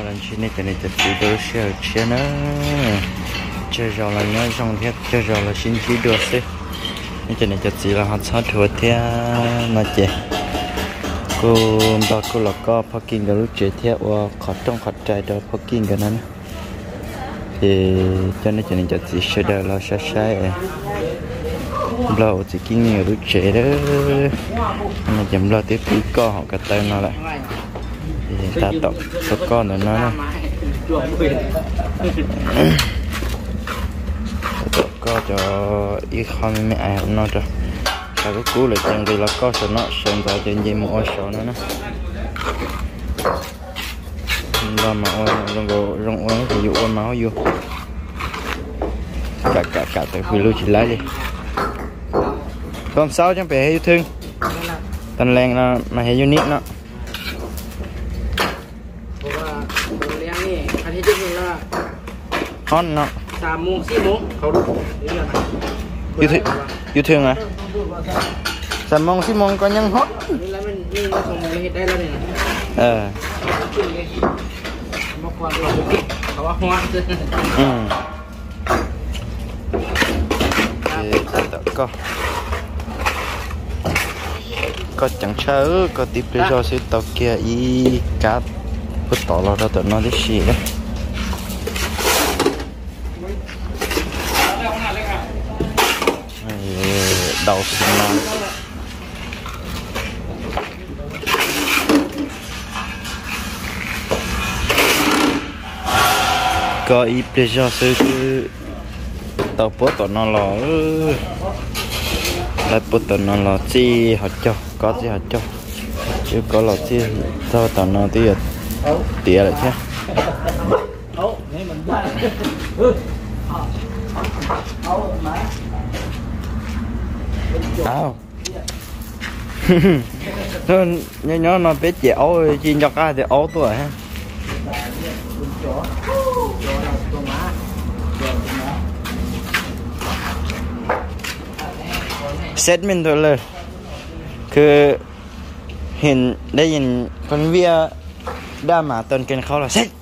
cho nên chi này chỉ đồ xe xe nữa chơi rồi là nhớ trong thiết chơi rồi là xin chỉ đồ xe nên chỉ chỉ là họ sát thừa thế mà chị cô bà cô là có parking cái lúc chơi thế và khó trong khó chạy đó parking cáiนั้นthì cho nên chỉ xe đó là sai lâu chỉ kinh nghiệm lúc chơi đó mà chậm lo tiếp đi co họ cái tay nó lại thì ta tập số con nữa nó có cho ít không mấy ai không nói cho cái cú là chẳng vì là có số nó xem vào trên gì một số nữa nè là mà rong ôi thì dụ ôi máu vô cả từ khi lưu chỉ lấy đi con sao chẳng phải yêu thương tần leng là mà hay unit nó hot nó 3 โมง 4 โมงเขาดู yêu thương à 3 โมง 4 โมงก็ยังhot แล้วมันนี่มาส่งเลยได้แล้วเนี่ยมาควานเขาว่าฮอต có chẳng chớ có tiếp để cho sự tàu kia ý cá bớt tỏ lo ra tụi nó đi xì đấy đầu xin nó có ý để cho sự tàu bớt tụi nó lo lại bớt tụi nó lo chi họ cho có gì họ cho chứ có lọt chi sao tao nó tiếc tiếc lại chứ áo nó biết dẻo chi cho cái thì ấu tuổi ha set mình thôiเลยคือเห็นได้ยินคนเวียด่าหมาตอนกินเขาหรอเซ็ต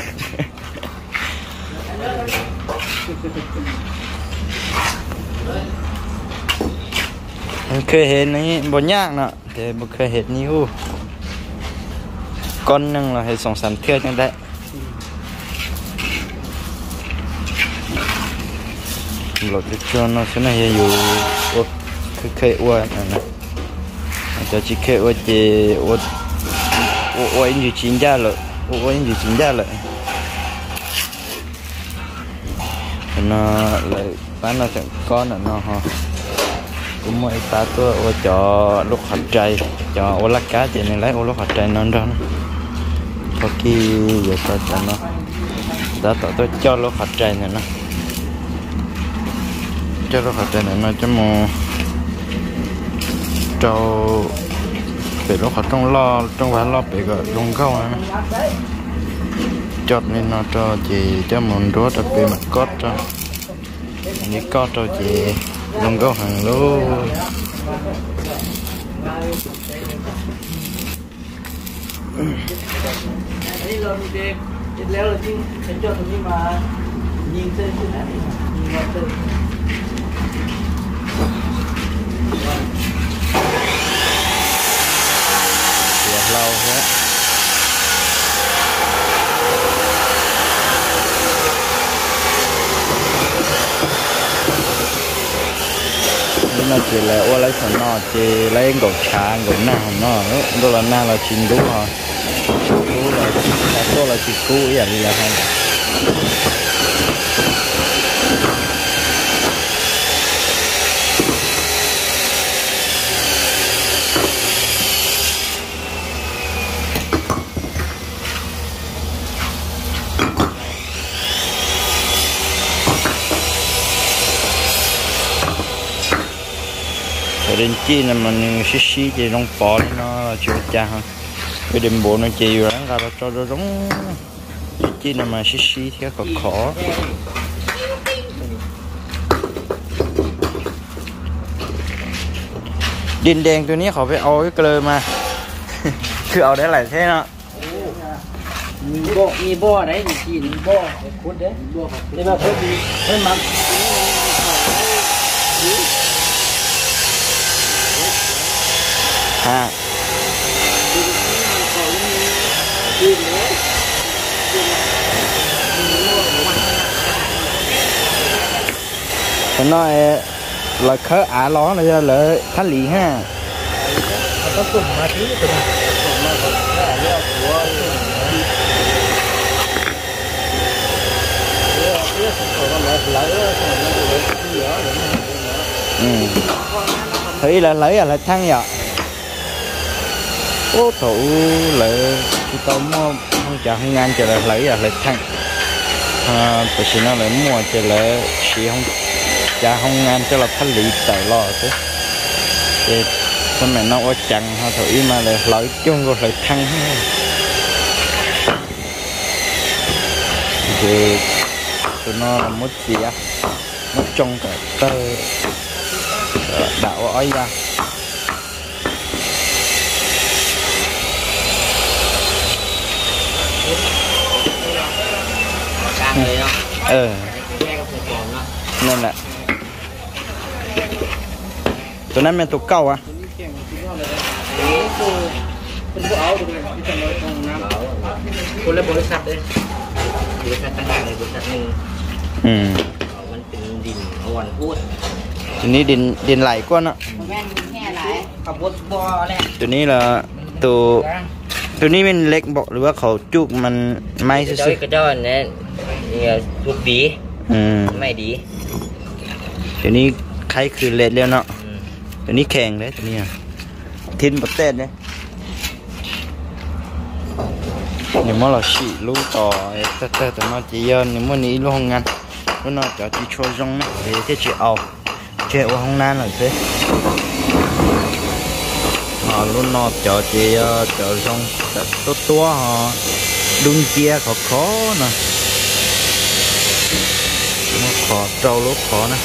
เคยเห็นนี่บ่ยากเนาะแต่บ่เคยเห็นนี่ฮู้ก้อนนึงเราให้2-3 เทื่อจังได้หลดจนเนาะซึ่งให้อยู่เคยอ้วนนะจะchỉ kêu ở chị ở anh gì chín ra rồi ở anh gì chín ra rồi nó lại bán nó chẳng con nó ha cũng mấy ta tôi ở cho lúc hạt trái cho ở lá cá chị này lấy ở lúc hạt trái nó ra có khi giờ cho nó đã tôi cho lúc hạt trái này nó cho lúc hạt trái này nó cho một cho để nó khó trong vài lo bị gọi lông câu này chọt nên nó cho chị cho mình đốt đặc biệt mặt cốt cho những cốt cho chị lông câu hàng lô lâu hết nó chỉ là ô lấy phần nó chỉ lấy gỗ trà gỗ nào nó đó là na là chín đúng rồi cú là tôi là chỉ cú vậy là hay đến chi là mình xí thì nó bỏ nó chưa cha ha cái đêm bộ nó chịu ra ra cho nó giống chi là mà xí thì khóดินแดงตัวนี้เขาไปเอาไอ้เกลือมา คือเอาได้หลายเท่เนาะมีบ่อได้มีกินบ่อคุดเด้บ่อได้มาคุดดีเพิ่มมัน ha nói là khớ ả ló là lợi thắt lì ha có cùng mà thứ từ cùng mà của thấy là lấy là thăng vậy ô thủ lợi tao mua chả không ngang chờ là lấy là thăng tôi chỉ nói là mua chờ là chỉ không chả không ngang cho là thắt lì tại lo thế thì con mẹ nó có chẳng họ thử mà là lấy chung rồi lại thăng thì tụi nó là mất gì á mất trong cả tơ đạo ấy ra nên là tụi nó men tụi câu à คนละบริษัทเลยบริษัทต่างหากเลยบริษัทหนึ่งมันเป็นดินเอาวันพูดตัวนี้ดินไหลกว่าเนาะแม่นแค่ไหลขับรถบ่อแหละตัวนี้làตัวนี้มันเล็กบอกหรือว่าเขาจุกมันไม่ซื่อกระด้อนเนี่ยทุกดีไม่ดีตัวนี้ใครคือเล็ดแล้วเนาะตัวนี้แข็งเลยตัวนี้ทินประเทศเนี่ยnếu mà là xị lú tỏ tớ nó chỉ nếu mà ní lú không ngăn lúc nó cho chỉ cho rong để thế chỉ ảo chế ở không nan là thế lúc nó cho chỉ cho rong tốt tua họ đun chia khó nè nó khó trâu lúc khó nè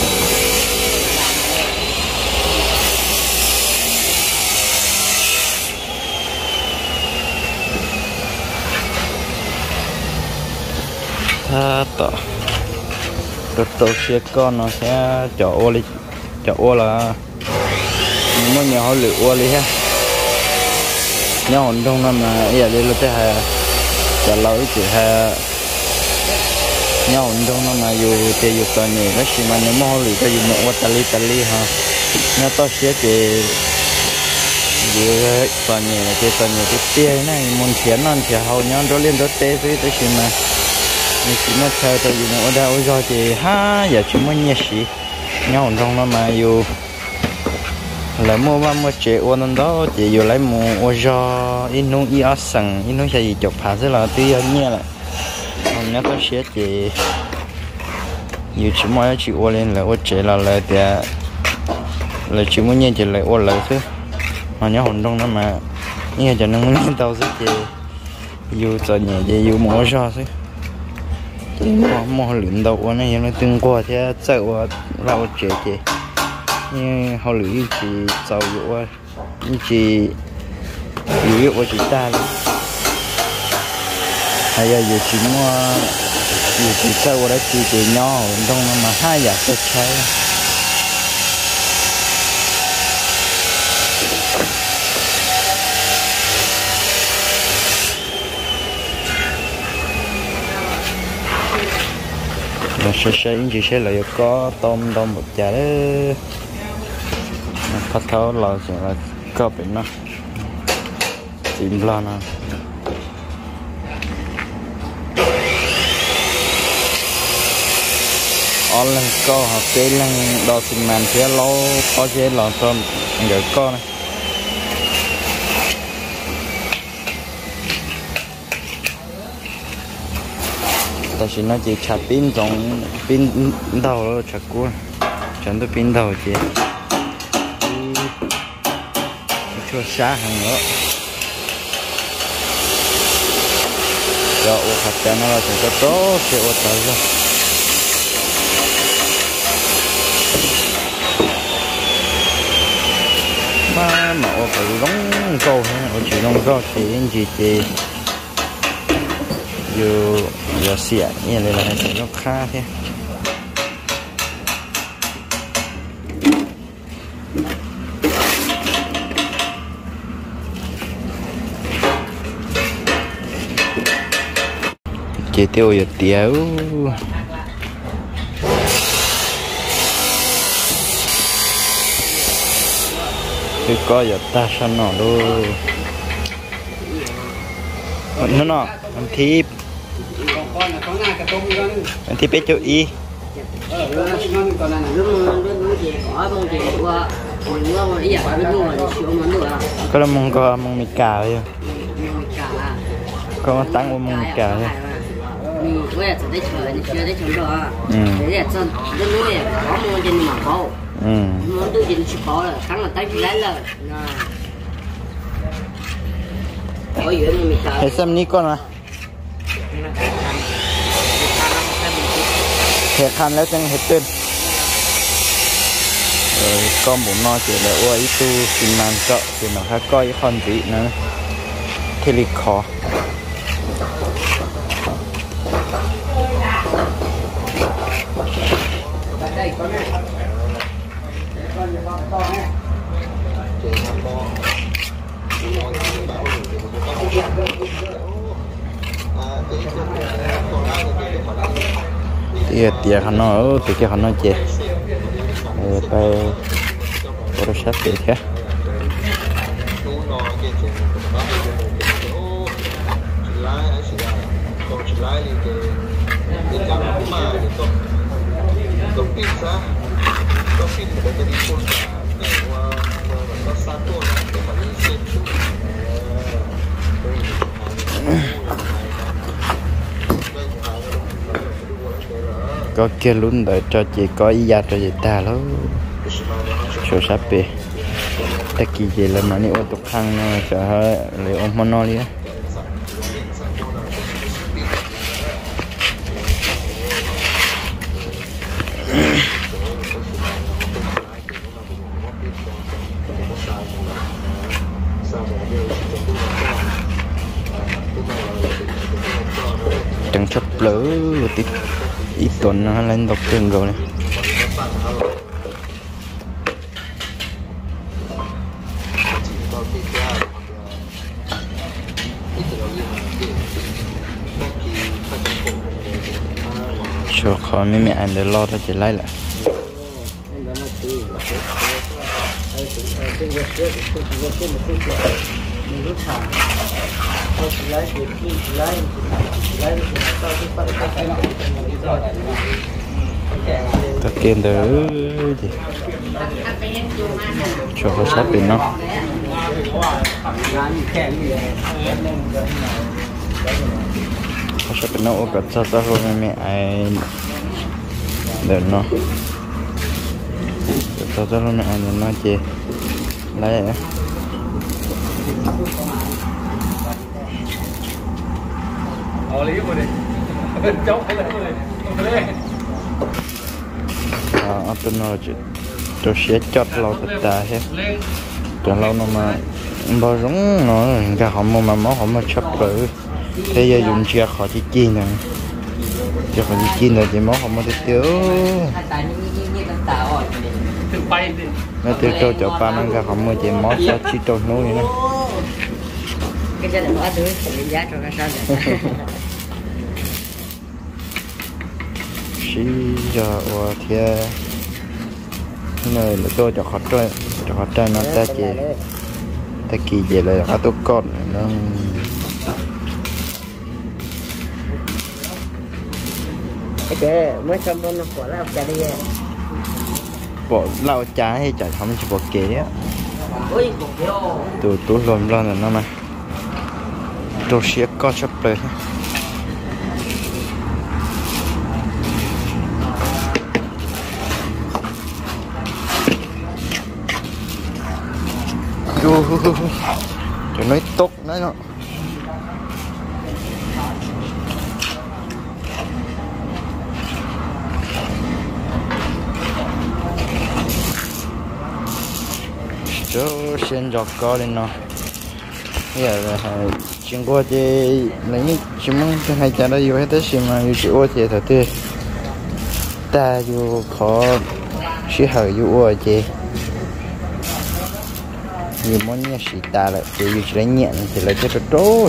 tao xe con nó sẽ chở ô đi chở ô là mỗi nhà họ lựa ô đi ha nhau hồn trong năm mà giờ đi là thế hà chở lỗi chỉ hà nhau hồn trong năm mà dù thì dù toàn nhiều đó chỉ mà nếu mà họ lựa cho dù một ô tali ha nó tao sẽ chỉ dù toàn nhiều là cái toàn nhiều cái tia này muốn chén non thì hầu nhau đó lên đó tê với tới chỉ mà mình chỉ mới chơi tại vì nó ở đâu rồi thì ha giờ chỉ mới nhẹ xí nhau trong nó mà dù lấy mua ba mua chế ôn đó chỉ dù lấy mua ô do in nung y sẵn in nung gì chụp phá rất là tuy nhẹ lại còn nhớ tôi sẽ chỉ dù chỉ mới chỉ ôn lên là ô chế là lại thì là chỉ mới nhẹ chỉ lại ôn lại thôi mà nhớ hồn trong nó mà nhẹ cho nó lên tàu rất thì dù cho nhẹ thì dù mua do thôi mua luyện đầu này nó từng qua thì chạy lao chế nhưng họ luyện chỉ giàu dụ chỉ dụ chỉ ta hay là giờ chỉ mua chỉ chạy qua đấy chỉ nhỏ trong mà hai giờ sẽ cháy sẽ chỉ sẽ là có tôm một chả đấy phát tháo là sẽ là có bệnh nó tìm lo nè on lần co học cái lần đo sinh màn sẽ lâu có chế lò tôm người co này ta chỉ nói chỉ chặt pin trong pin đầu rồi chặt cua chẳng tôi pin đầu chị cho xa hàng nữa rồi ô hạt cho nó là chỉ có tốt sẽ ô tới rồi mà ô phải đóng câu ha ô chỉ đóng câu thì anh chị chiều giờ xỉa như này là sẽ nó khá thế chỉ tiêu giờ tiêu cái có giờ ta sao nó luôn nó anh thíp anh thíp bé chỗ y có là mong có mong mì cà thôi có tăng của mong mì cà thôi thế xem ní con à thế khănแล้วจังเห็ดเป็นcon bụng no chỉ là ua ít tu xin man cọ thì mà khá coi con vị nữa thì lịch khó tiệt khăn nó từ cái khăn nó chèไปโทรศัพท์ติดแค่có kia luôn đợi cho chị có ý gia cho chị ta đó số sắp về ta kỳ gì là mà nếu tục khăn sợ lấy ông món nó đi á chẳng chấp lỡ tí ít tuần nó lên đọc trường rồi này cho khó mấy mẹ anh để lo cho chị lấy lại ta kiên đỡ gì cho nó sát bên nó sát bên nó ô cật sát ra rồi mẹ ai đỡ nó sát ra rồi mẹ ai đỡ nó chê lấy vậy tôi nói cho sẽ chót lâu tất cả hết cho lâu nó mà bao giống nó cả họ mà máu họ mà chấp rồi thế giờ dùng chia khỏi chỉ chiên này cho khỏi chỉ chiên rồi thì máu họ mà tiêu nó tiêu cho cho ba nó cả họ mà chỉ máu sao chỉ trâu nuôi nữa cái gia đình nó thứ giá cho cái sao xí giờ thì nơi là tôi cho họ chơi nó ta chỉ ta kỳ về là họ tốt con nó cái mới xong nó bỏ lao chả đi bỏ lao chả hay chả không chỉ bỏ kế á tôi lồm lên rồi nó mà tôi sẽ có chấpเลยcho nói tốt đấy nó cho xem cho có lên nó bây giờ là chuyện qua thì lấy những chuyện mong cho hai cha đó yêu hết tất mà yêu chịu qua thì thật tươi ta yêu khó suy hở yêu qua thì nhiều món nhà sĩ ta lại thì yêu chỉ đánh nhẹ thì lại cho trố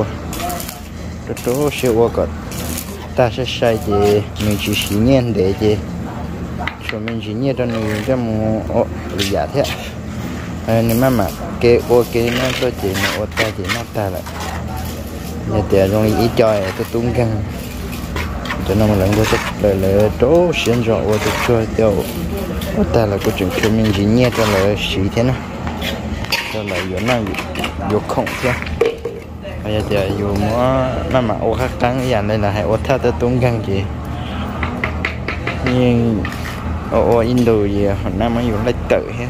siêu qua còn ta sẽ sai thì mình chỉ xí nhiên để thì cho mình chỉ nhiên cho mình cho một giả thế nên mà cái ok nó tôi chỉ nó ta chỉ nó ta lại nhà tiền trong ý chơi tôi tung căng cho nó một lần tôi sẽ lời trố xuyên rõ tôi chơi tiêu ta là cái chuyện cho mình chỉ nhiên cho lời xí thế nào cho lời yếu nó yếu không thế bây giờ dù mà ô khác trắng dàn đây là hay ô thao tới tung căng gì nhưng ô Indo gì hồi năm mới dùng lấy tự hết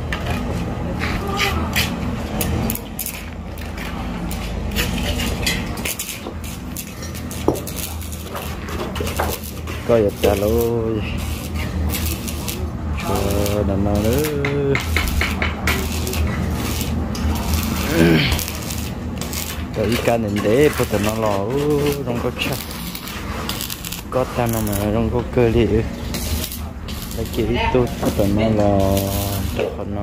coi giật trả lôi cho đàn nào nữa cái cá nên để bắt đầu nó lò không có chắc có ta nó mà không có cơ đi cái chỉ tôi bắt đầu nó lò cho nó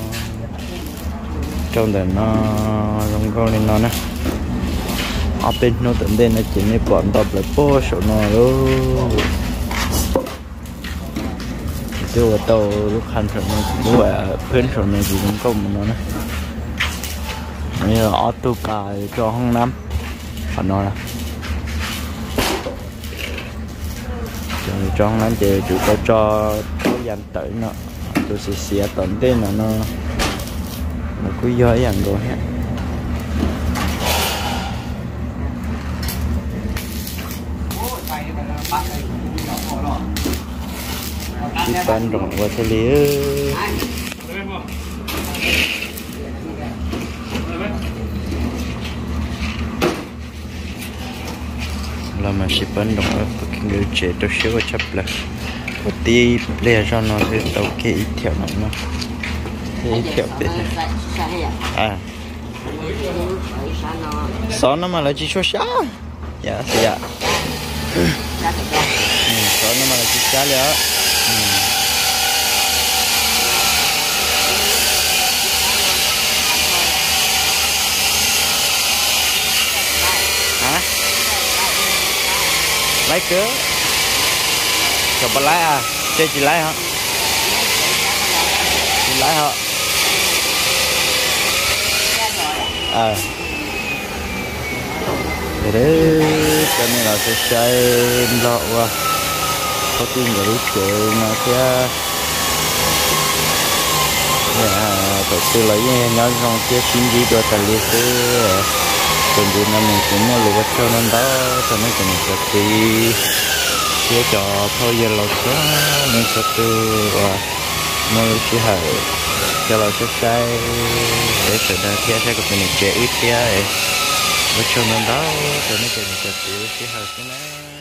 trong đời nó không có nên nó nè ở bên nó tận đây nó chỉ nên bọn tập lại po số nó luôn tôi ở tàu lúc hành rồi nó bố ở bên số này thì cũng không mà nó nè bây giờ auto cài choห้องน้ำphần nó là choห้องน้ำthì chủ có cho thời gian tới nó tôi sẽ xé tận tên là nó cứ dối dàng rồi hết đi bán rộng qua thế lý là mà ship bán rộng ở người trẻ tôi sẽ có chấp là một tí lẻ cho nó thì tàu kia ít theo nó ít theo bên à sáu nó mà là chỉ số sáu dạ dạ sáu nó mà là chỉ sáu nữa hả lấy cớ chụp bà lái à chơi chị lái hả chị lái hả để đấy cho nên là sẽ chơi lộ qua có tin để chuyện mà kia tổ sư lấy nhau trong kia xin gì cho tài liệu sư còn gì là mình cũng mua lúa cho nên đó cho nên cần phải đi chia cho thôi giờ lột quá nên sẽ từ mua chỉ hở cho là sẽ sai để sự đã theo theo của mình trẻ ít kia cho nên đó cho nên cần phải đi chỉ hở thế này